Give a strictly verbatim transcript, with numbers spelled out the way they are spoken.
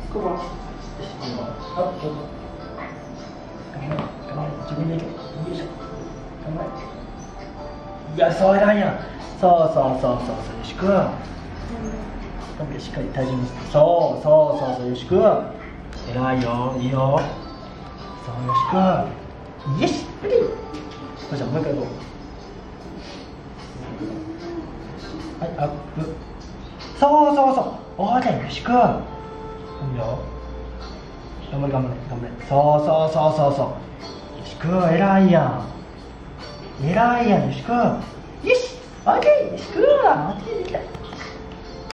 ここ。よし、いいよ。あ、どうぞ。頑張れ、頑張れ、自分で行け。よいしょ。頑張れ。いや、そう偉いやん。そうそうそうそうそう、よしくん。頑張れ、しっかり体重にして。そうそうそうそう、よしくん。偉いよ、いいよ。そう、よしくん。よし、オッケー。よっしゃ、もう一回行こう。はい、アップ。そうそうそう。おーい、よしくん。いいよ。頑張れ、頑張れ、頑張れ。そうそうそうそうそう。よしくん、偉いやん。偉いやん、よしくん。よし、オッケー、よしくん。オッケー、できた。